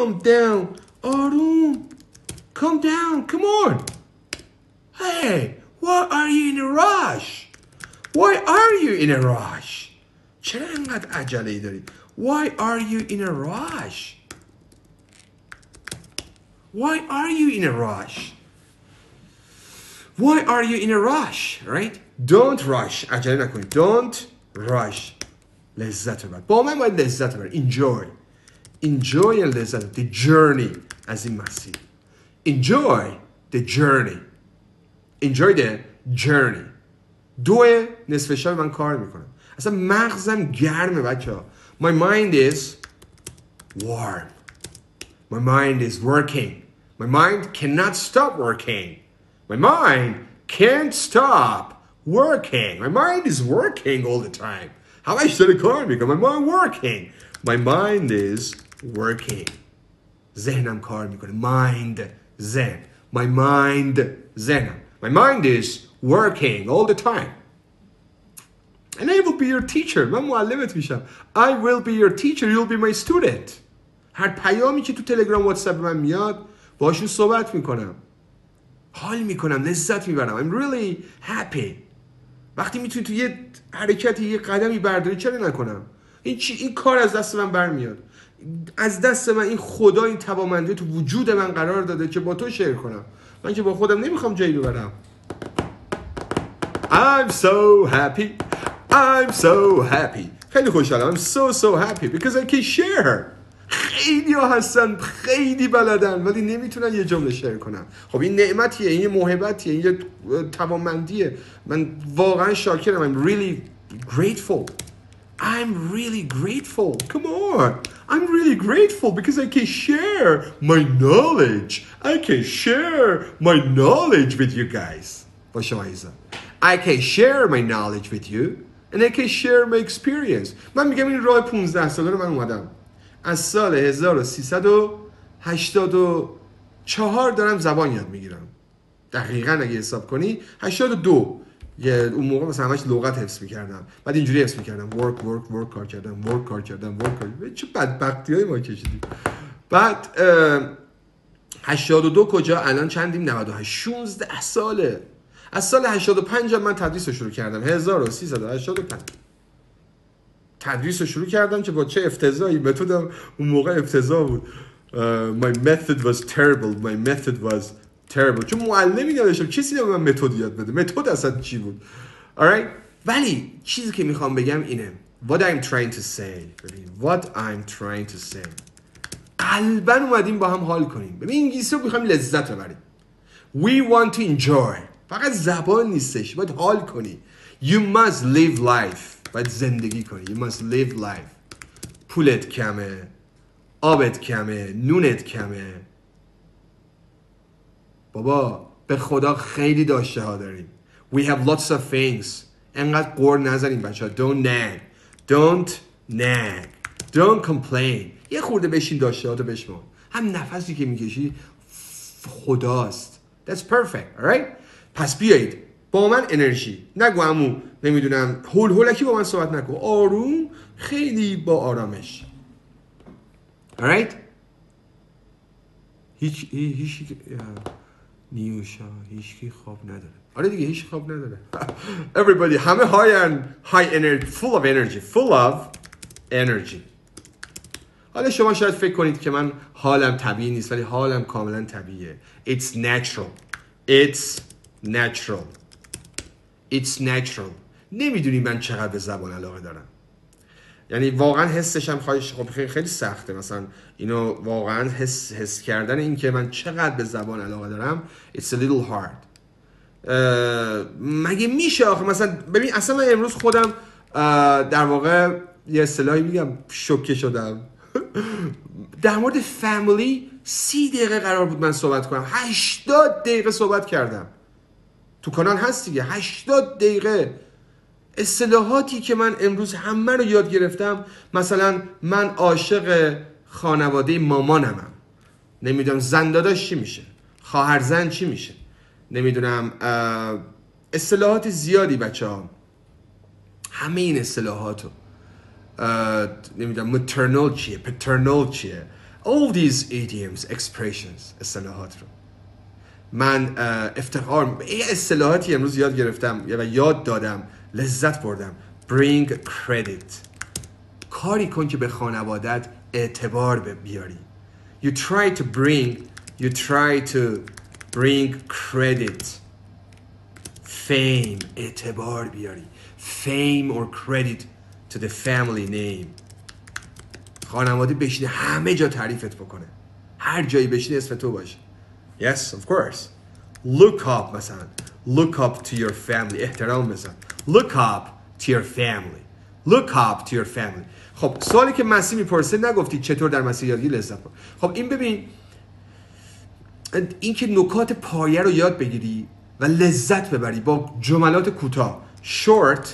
calm down. آروم. Calm down. Come on. Hey, why are you in a rush? Why are you in a rush? چرا انقدر عجله داری؟ Why are you in a rush? Why are you in a rush? Why are you in a rush? Right? Don't rush. عجله نکنید. Don't rush. لذت ببر. با من باید لذت ببر. Enjoy. Enjoy and لذت. The journey از این مسیر. Enjoy the journey. Enjoy the journey. دو نصف شب من کار میکنم. اصلا مغزم گرمه بچه ها. My mind is warm. My mind is working. My mind cannot stop working. My mind can't stop working. My mind is working all the time. همش داره کار میکنه. My mind working. My mind is working. ذهنم کار میکنه. Mind. ذهن. My mind. ذهنم. My mind is working all the time. And I will be your teacher. من معلمت میشم. I will be your teacher. You'll be my student. هر پیامی که تو تلگرام واتساپ من میاد باشون صحبت میکنم. حال میکنم. لذت میبرم. I'm really happy. وقتی میتونی تو یه حرکتی یه قدمی برداری چرا نکنم؟ این کار از دست من برمیاد. از دست من این خدا این توانمندی تو وجود من قرار داده که با تو شیر کنم. من که با خودم نمیخوام جایی ببرم. I'm so happy. I'm so happy. خیلی خوشحالم. I'm so happy because I can share. خیلی ها هستن خیلی بلدن ولی نمیتونن یه جمله شیر کنن. خب این نعمتیه، این محبتیه، این توانمندیه. من واقعا شاکرم. I'm really grateful. I'm really grateful. Come on. I'm really grateful because I can share my knowledge. I can share my knowledge with you guys. با شما عزیزان. I can share my knowledge with you and I can share my experience. من میگم این راه 15 ساله رو من اومدم. از سال 1384 دارم زبان یاد میگیرم. دقیقاً اگه حساب کنی 82 اون موقع مثلا همش لغت حفظ میکردم. بعد اینجوری حفظ میکردم work کار کردم work کردم. چه بدبختیای ما کشیدیم. بعد 82 کجا الان چندیم 98 16 ساله. از سال 85 من تدریس رو شروع کردم. 1385 تدریس رو شروع کردم که با چه افتضاحی. متدم اون موقع افتضاح بود. My method was terrible. چون معلمی نداشتم کسی به من متد یاد بده. متد اصلا چی بود؟ alright؟ ولی چیزی که میخوام بگم اینه. What I'm trying to say. قلباً اومدیم با هم حال کنیم. ببین انگلیسی رو میخوایم لذت ببریم. We want to enjoy. فقط زبان نیستش. باید حال کنی. You must live life. باید زندگی کنی. You must live life. پولت کمه. آبت کمه. نونت کمه. بابا به خدا خیلی داشته ها داریم. We have lots of things. انقدر قور نزنیم بچه ها. Don't complain. یه خورده بشین داشته ها تو بشمون. هم نفسی که میکشی خداست. That's perfect. Alright؟ پس بیایید با من انرژی. نگو عمو نمیدونم هولکی با من صحبت نکن. آروم خیلی با آرامش. Alright؟ هیچ نیوشا هیچکی خواب نداره. آره دیگه هیچ خواب نداره. Everybody همه high energy, full of energy. حالا شما شاید فکر کنید که من حالم طبیعی نیست ولی حالم کاملا طبیعیه. It's natural. نمیدونی من چقدر به زبان علاقه دارم. یعنی واقعا حسشم خب خیلی سخته. مثلا اینو واقعا حس کردن این که من چقدر به زبان علاقه دارم it's a little hard. مگه میشه آخه مثلا ببین اصلا من امروز خودم در واقع یه اصطلاحی میگم شوکه شدم. در مورد فامیلی 30 دقیقه قرار بود من صحبت کنم. 80 دقیقه صحبت کردم. تو کانال هست دیگه. 80 دقیقه اصطلاحاتی که من امروز همه رو یاد گرفتم. مثلا من عاشق خانواده مامانمم. نمیدونم زن داداش چی میشه، خواهر زن چی میشه، نمیدونم اصطلاحات زیادی بچه ها. همه این اصطلاحاتو نمیدونم maternal چیه، paternal چیه، all these idioms expressions اصطلاحات رو من افتخار این اصطلاحاتی امروز یاد گرفتم و یاد دادم لذت بردم. bring credit کاری کن که به خانوادت اعتبار بیاری. you try to bring credit fame اعتبار بیاری fame or credit to the family name. خانواده بشینه همه جا تعریفت بکنه هر جایی بشینه اسم تو باشه. yes of course look up مثلا look up to your family احترام بزن look up to your family. خب سوالی که مسیح میپرسه نگفتی چطور در مسیح یادگیری لذت بر. خب این ببین این که نکات پایه رو یاد بگیری و لذت ببری با جملات کوتاه short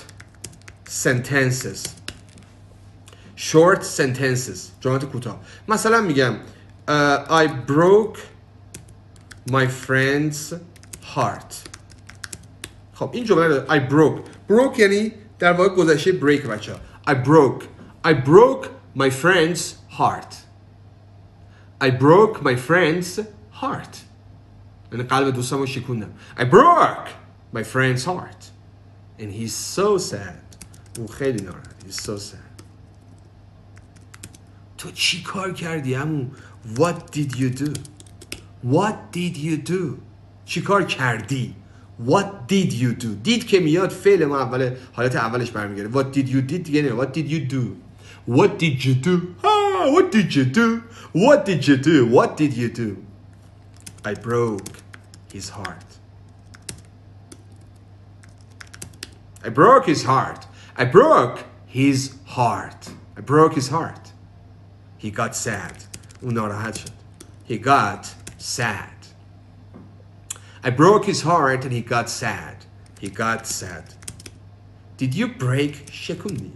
sentences جملات کوتاه. مثلا میگم I broke my friend's heart. خب این jumla رو I broke یعنی در واقع گذشته break بچه ها. I broke my friend's heart. I broke my friend's heart. یعنی قلب دوستم رو شکوندم. I broke my friend's heart. And he's so sad. او خیلی ناراحت. He's so sad. تو چی کار کردی عمو؟ What did you do? چی کار کردی؟ What did you do? did که میاد فعل ما حالت اولش برمیگرده. What did you did دیگه نه. What did you do? What did you do? What did you do? What did you do? What did you do? I broke his heart. I broke his heart. He got sad. اون ناراحت شد. He got sad. I broke his heart and he got sad. Did you break شکوندی؟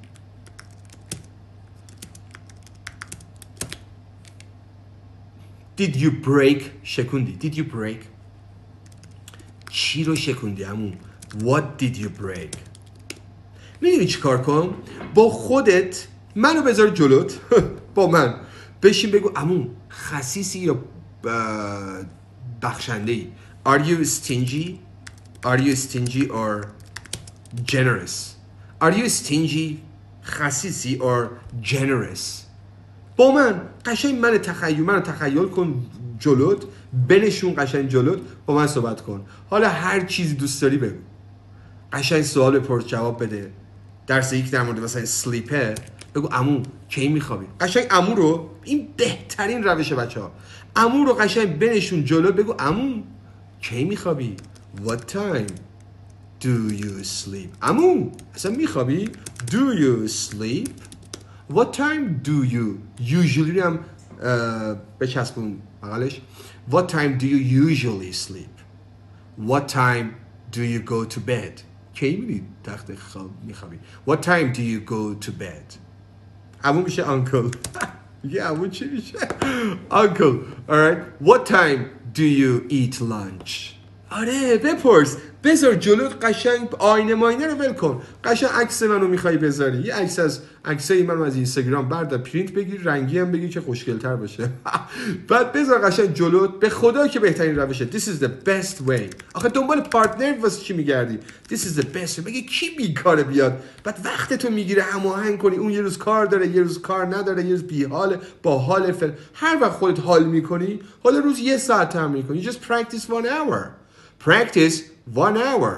Did you break چی رو شکوندی عمو؟ What did you break؟ میدونی چی کار کن؟ با خودت منو بذار جلوت با من بشین بگو عمو خسیسی یا بخشنده‌ای؟ Are you stingy or generous? Are you stingy خسیسی or generous؟ با من قشنگ منو تخیل کن جلوت بنشون قشنگ جلوت با من صحبت کن. حالا هر چیزی دوست داری بگو. قشنگ سوال بپرس جواب بده. درس یک در مورد مثلا سلیپه بگو عمو کی میخوابی؟ قشنگ عمو رو این بهترین روشه بچه‌ها. عمو رو قشنگ بنشون جلو بگو عمو کی میخوابی؟ What time do you sleep؟ عمو اصلا میخوابی؟ Do you sleep؟ What time do you usually هم بچسبون بغلش. What time do you usually sleep؟ What time do you go to bed؟ کی میری تخت خواب میخوابی؟ What time do you go to bed؟ عمو میشه uncle. یه عمو چی میشه؟ Uncle. Alright. What time do you eat lunch؟ آره بپرس بذار جلوت قشنگ آینه ماینه رو ول کن. قشنگ عکس منو میخوای بذاری یه عکس از عکسای منو از اینستاگرام بردار پرینت بگیر رنگی هم بگیر که خوشگل‌تر باشه. بعد بذار قشنگ جلوت به خدا که بهترین روشه. This is the best way. آخه دنبال پارتنر واسه چی میگردی؟ This is the best way. مگه کی بیکاره بیاد بعد وقتتو میگیره هماهنگ کنی اون یه روز کار داره یه روز کار نداره یه روز بی‌حاله با حال هر وقت خودت حال میکنی حالا روز یه ساعت تمرین کنی. You just practice 1 hour. Practice 1 hour.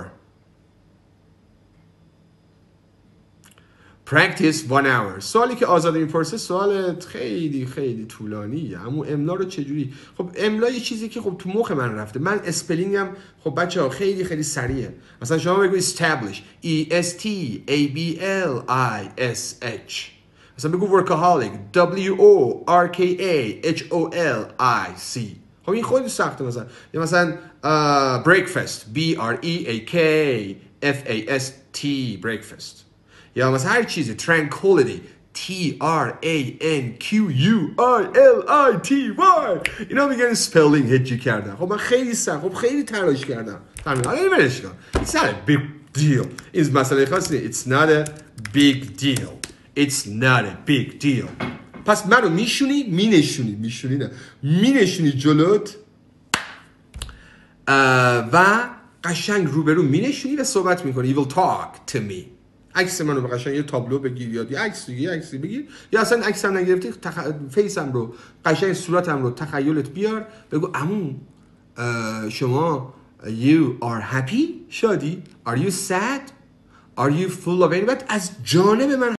Practice 1 hour. سوالی که آزاده میپرسه سوال خیلی خیلی طولانیه. اما املا رو چجوری؟ خب املا یه چیزی که خب تو مخ من رفته. من اسپلینگم خب بچه‌ها خیلی خیلی سریعه. مثلا شما بگو establish E S T A B L I S H. مثلا بگو workaholic W O R K A H O L I C. خب این خیلی سخته. مثلا breakfast B R E A K F A S T breakfast. یا مثلا هر چیزی tranquility T R A N Q U I L I T Y. اینا میگن spelling هجی کردن. خب من خیلی سخت خب خیلی تلاش کردم. حالا نمی‌رش کن. It's not a big deal. این مسئله خاصی It's not a big deal. پس منو میشونی میشونی نه مینشونی جلوت و قشنگ روبرو مینشونی و صحبت میکنی. You will talk to me. عکس منو به قشنگ یه تابلو بگیر یا یه عکسی بگیر یا اصلا عکسم نگرفتی فیسم رو قشنگ صورتم رو تخیلت بیار بگو عمو شما you are happy شادی are you sad are you full of any بعد از جانب من